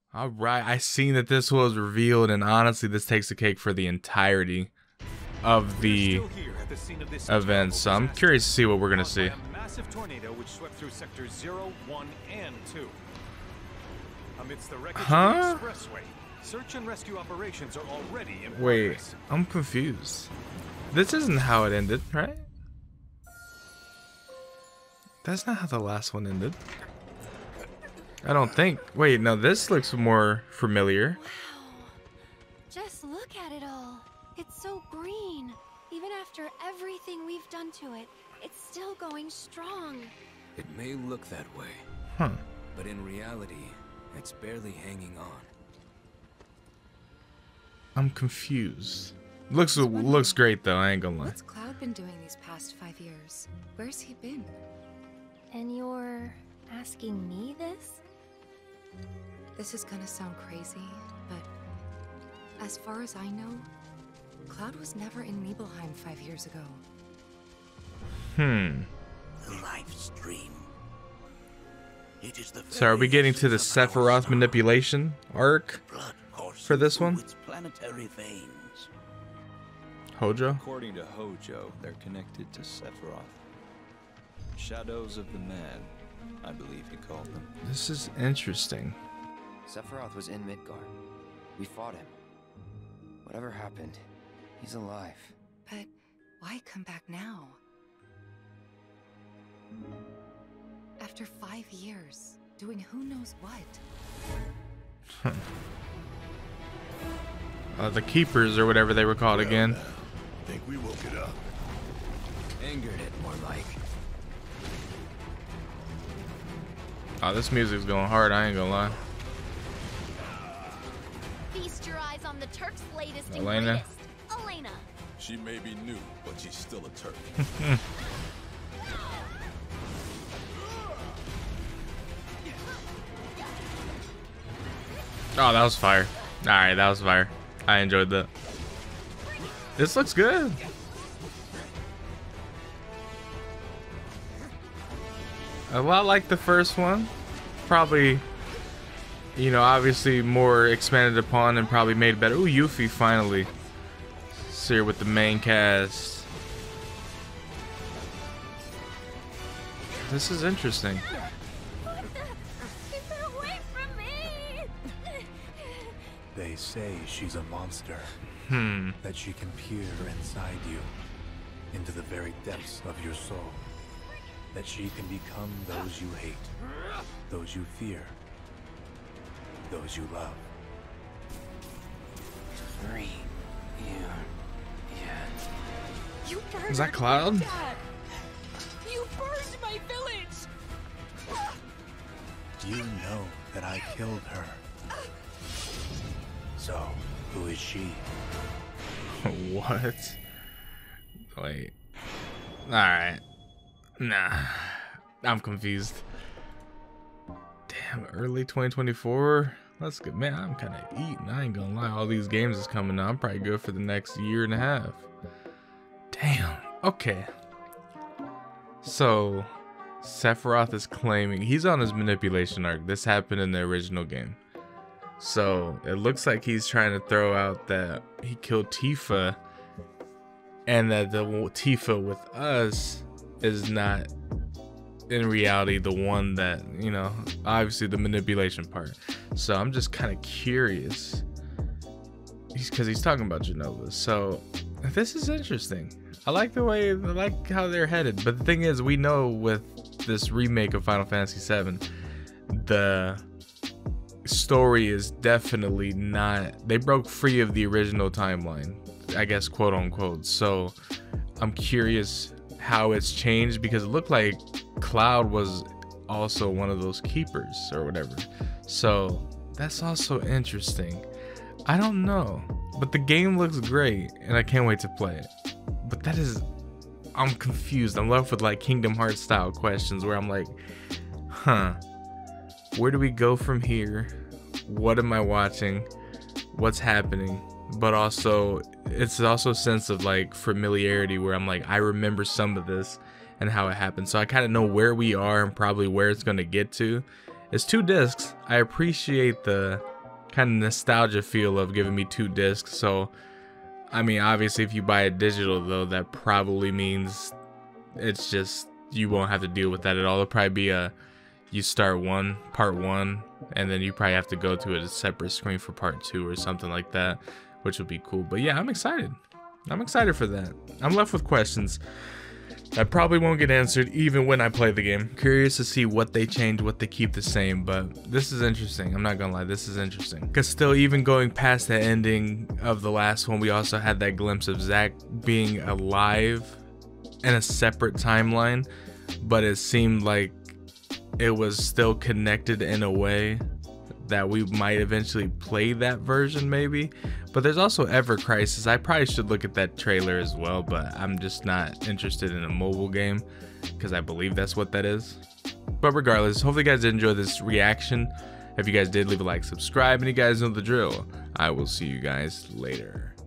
All right, I seen that this was revealed, and honestly, this takes the cake for the entirety of the event. So I'm curious to see what we're gonna see. A massive tornado which swept through sectors 0, 1, and 2. Amidst the wreckage of the expressway, search and rescue operations are already in progress. Wait, I'm confused. This isn't how it ended, right? That's not how the last one ended. I don't think. Wait, no, this looks more familiar. Wow. Just look at it all. It's so green. Even after everything we've done to it, it's still going strong. It may look that way. Huh. But in reality, it's barely hanging on. I'm confused. Looks great though, I ain't gonna lie. What's Cloud been doing these past 5 years? Where's he been? And you're asking me this? This is gonna sound crazy, but as far as I know, Cloud was never in Nibelheim 5 years ago. The live stream. It is the So are we getting to the Sephiroth manipulation arc for this one? Its planetary veins. Hojo? According to Hojo, they're connected to Sephiroth. Shadows of the Man, I believe he called them. This is interesting. Sephiroth was in Midgard. We fought him. Whatever happened, he's alive. But why come back now? After 5 years, doing who knows what? The Keepers or whatever they were called again. Think we woke it up. Angered it, more like. Oh, this music's going hard, I ain't gonna lie. Feast your eyes on the Turk's latest and Elena. greatest. Elena. She may be new, but she's still a Turk. Oh, that was fire. Alright, that was fire. I enjoyed that. This looks good. A lot like the first one. Probably, you know, obviously more expanded upon and probably made better. Ooh, Yuffie finally. See her with the main cast. This is interesting. Keep her away from me! They say she's a monster. That she can peer inside you, into the very depths of your soul. That she can become those you hate, those you fear, those you love. Free you yet. You Is that Cloud? Dad. You burned my village! You know that I killed her. So, who is she? What? Wait. Alright. Nah. I'm confused. Damn, early 2024? That's good. Man, I'm kind of eating. I ain't gonna lie. All these games is coming out. I'm probably good for the next year and a half. Damn. Okay. So, Sephiroth is claiming he's on his manipulation arc. This happened in the original game. So, it looks like he's trying to throw out that he killed Tifa and that the Tifa with us is not in reality the one that, you know, obviously the manipulation part. So I'm just kind of curious because he's talking about Jenova. So this is interesting. I like how they're headed. But the thing is, we know with this remake of Final Fantasy VII, the story is definitely not, they broke free of the original timeline, I guess, quote unquote. So I'm curious how it's changed, because it looked like Cloud was also one of those keepers or whatever. So that's also interesting. I don't know, but the game looks great and I can't wait to play it. But that is, I'm confused. I'm left with like Kingdom Hearts style questions where I'm like, where do we go from here? What am I watching? What's happening? But also, it's also a sense of like familiarity where I'm like, I remember some of this and how it happened. So I kind of know where we are and probably where it's going to get to. It's 2 discs. I appreciate the kind of nostalgia feel of giving me 2 discs. So I mean, obviously if you buy it digital though, that probably means it's just, you won't have to deal with that at all. It'll probably be you start part one, and then you probably have to go to a separate screen for part 2 or something like that, which would be cool. But yeah, I'm excited. I'm excited for that. I'm left with questions that probably won't get answered even when I play the game. Curious to see what they change, what they keep the same, but this is interesting. I'm not gonna lie, this is interesting. Because still, even going past the ending of the last one, we also had that glimpse of Zack being alive in a separate timeline, but it seemed like it was still connected in a way that we might eventually play that version maybe. But there's also Ever Crisis. I probably should look at that trailer as well, but I'm just not interested in a mobile game because I believe that's what that is. But regardless, hopefully you guys did enjoy this reaction. If you guys did, leave a like, subscribe, and you guys know the drill. I will see you guys later.